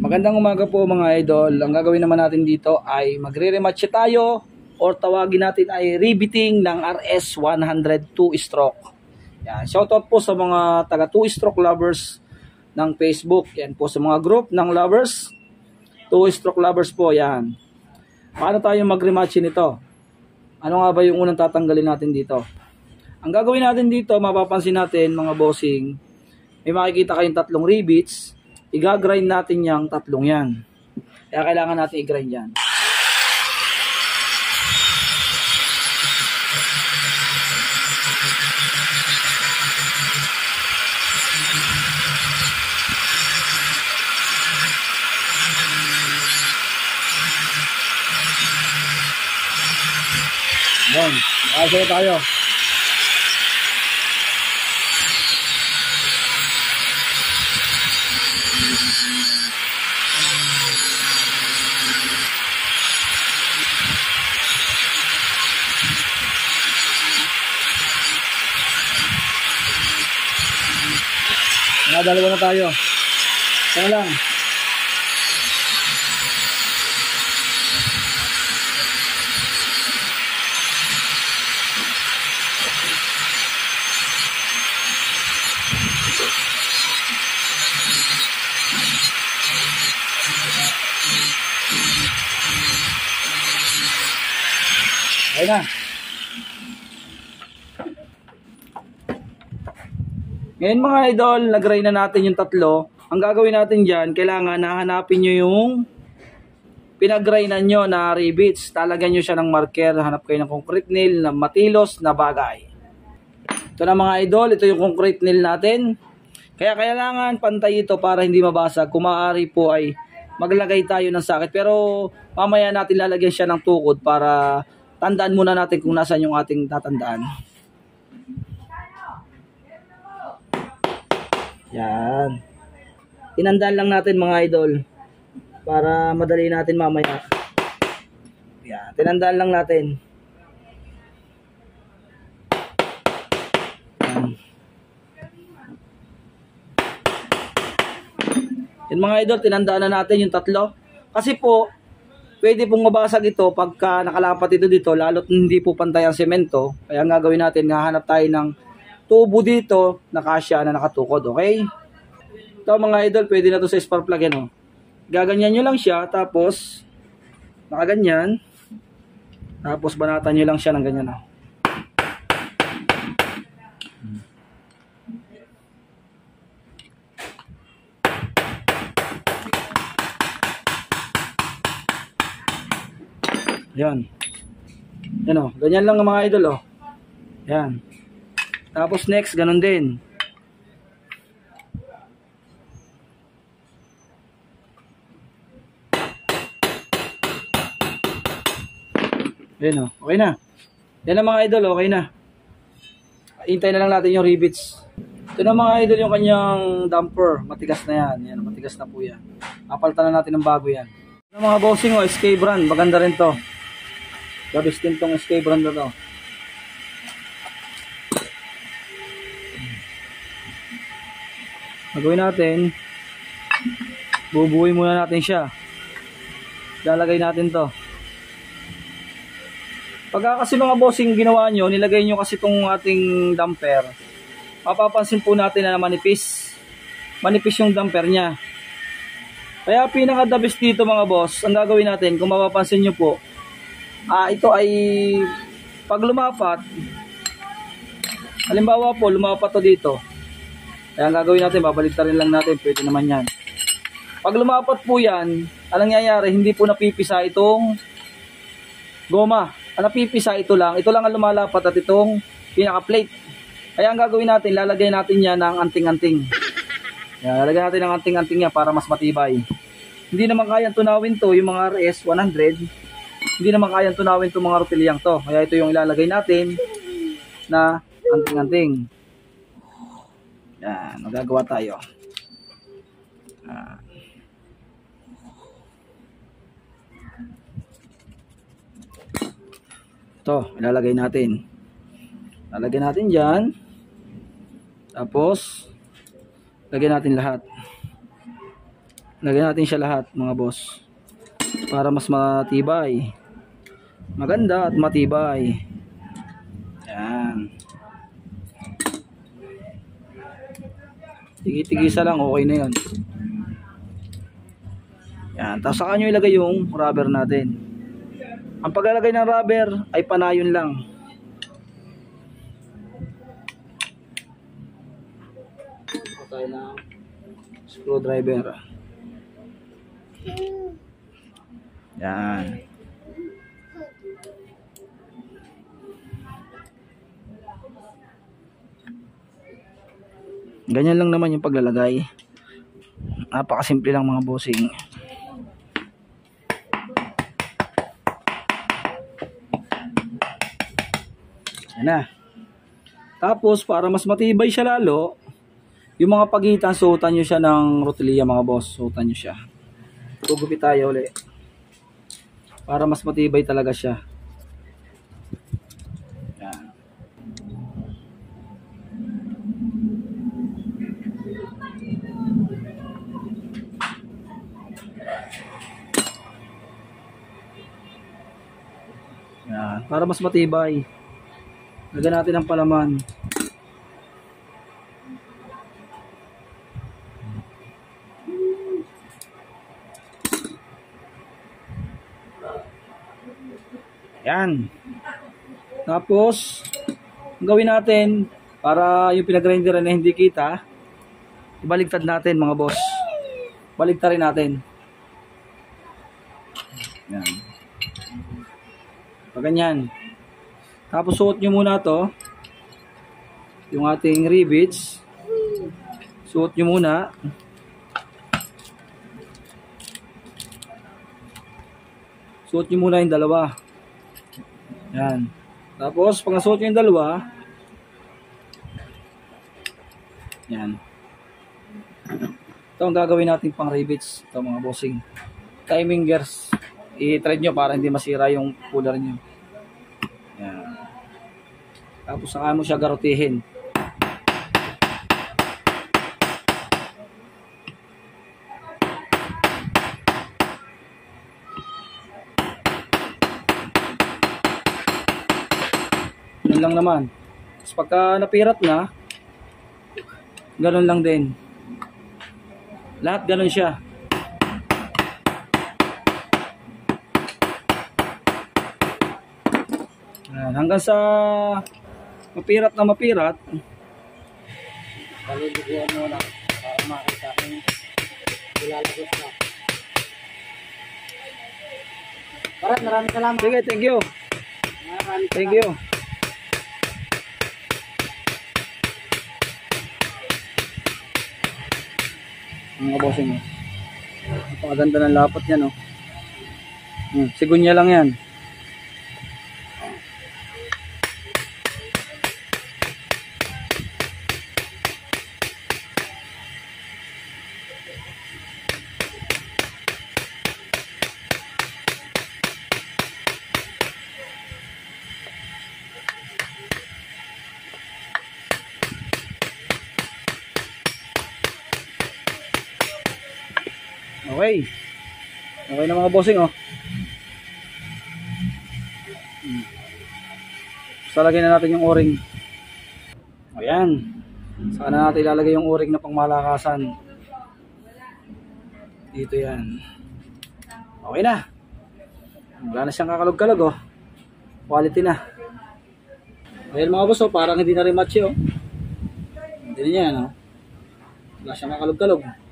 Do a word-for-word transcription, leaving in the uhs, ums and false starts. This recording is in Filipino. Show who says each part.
Speaker 1: Magandang umaga po mga idol. Ang gagawin naman natin dito ay magre-rematch tayo or tawagin natin ay riveting ng R S one hundred two stroke. Yan. Shoutout po sa mga taga two stroke lovers ng Facebook. Yan po sa mga group ng lovers. two stroke lovers po yan. Paano tayo mag-rematch nito? Ano nga ba yung unang tatanggalin natin dito? Ang gagawin natin dito, mapapansin natin mga bossing, may makikita kayong tatlong rivets. I-grind natin yung tatlong yan. Kaya kailangan natin i-grind yan. Yan. Makasaya tayo. Mga dalawa na tayo. Kaya lang. Kaya na. Ngayon mga idol, nag-grind na natin yung tatlo. Ang gagawin natin dyan, kailangan nahanapin nyo yung pinag-grindan nyo na rivets. Talagyan nyo siya ng marker, hanap kayo ng concrete nail na matilos na bagay. Ito na mga idol, ito yung concrete nail natin. Kaya kailangan pantay ito para hindi mabasag. Kung maaari po ay maglagay tayo ng sakit. Pero mamaya natin lalagyan siya ng tukod para tandaan muna natin kung nasan yung ating tatandaan. Yan. Tinandaan lang natin mga idol para madali natin mamaya. Yan. Tinandaan lang natin. Yan. Yan mga idol, tinandaan na natin yung tatlo. Kasi po, pwede pong mabasag ito pagka nakalapat ito dito, lalo't hindi po pantay ang semento. Kaya ang gagawin natin, hahanap tayo ng tubo dito na kasya na nakatukod, okay? Ito mga idol, pwede na to sa spark plug yan, oh. Gaganyan nyo lang siya, tapos nakaganyan, tapos banatan nyo lang siya ng ganyan, oh. Yan. Yan, oh. Ganyan lang mga idol, oh. Yan. Tapos next, ganun din. Ayan o, okay na. Yan na mga idol, okay na. Hintay na lang natin yung rivets. Ito na mga idol yung kanyang damper. Matigas na yan. Yan, matigas na po yan. Kapalitan na natin ng bago yan. Ito mga bossing o, S K brand. Maganda rin to. Gabis din tong S K brand na to. Gagawin natin, bubuhay muna natin siya. Lalagay natin to. Pagka kasi mga bossing ginawa nyo, nilagay nyo kasi itong ating damper, mapapansin po natin na manipis. Manipis yung damper nya. Kaya pinaka the best dito mga boss, ang gagawin natin, kung mapapansin nyo po, ah, ito ay pag lumapat, halimbawa po, lumapat to dito. Kaya ang gagawin natin, babaliktarin lang natin, pwede naman yan. Pag lumapat po yan, anong nangyayari, hindi po napipisa itong goma. Ang napipisa ito lang, ito lang ang lumalapat at itong pinaka-plate. Kaya ang gagawin natin, lalagay natin yan ng anting-anting. Yan, lalagay natin ng anting-anting yan para mas matibay. Hindi naman kayang tunawin to, yung mga R S one hundred. Hindi naman kayang tunawin to mga rotilyang to. Kaya ito yung ilalagay natin na anting-anting. Yan, magagawa tayo. Ah. Ito, ilalagay natin. Lalagyan natin dyan. Tapos, lagyan natin lahat. Lagyan natin siya lahat mga boss. Para mas matibay. Maganda at matibay. Yan. Tigi-tigisa lang, okay na yun. Yan. Tapos saka nyo ilagay yung rubber natin. Ang paglalagay ng rubber ay panayon lang. Tayo ng screwdriver. Yan. Ganyan lang naman yung paglalagay. Napakasimple lang mga bossing. Yan na. Tapos para mas matibay siya lalo, yung mga pagitan, suotan nyo siya ng rotilya mga boss. Suotan nyo siya. Gugupit tayo ulit. Para mas matibay talaga siya. Yan. Yan. Para mas matibay. Lagyan natin ang palaman. Yan. Tapos, ang gawin natin para yung pinagrinderan na hindi kita, ibaligtad natin mga boss. Baligtarin natin. Yan. Pag ganyan. Tapos suot nyo muna to, yung ating rivets. Suot nyo muna. Suot nyo muna yung dalawa. Yan. Tapos pag nasuot nyo yung dalawa, yan. Ito ang gagawin natin pang rivets. Ito mga bossing. Timing gears. I-thread nyo para hindi masira yung puller nyo. Yan. Tapos saka mo siya garutihin. Yun lang naman. Tapos pagka napirat na, ganun lang din. Lahat ganun siya. Yan. Hanggang sa mapirat na mapirat. Paliliguan mo na para makita kung ilalagos na. Maraming maraming salamat. Sige, thank you. Maraming thank you. Mga bossing, oh. Napakaganda ng lapat niya, no? Hmm, sigunya lang yan. Okay. Okay na mga bossing, oh. Hmm. So, lagyan na natin yung o-ring. Ayan. Saka na natin ilalagay yung o-ring na pangmalakasan. Dito yan. Okay na. Wala na siyang kakalog-kalog, oh. Quality na. Ayan mga boss, oh. Parang hindi na rin match, oh. Hindi na yan, oh. Wala siyang kakalog-kalog.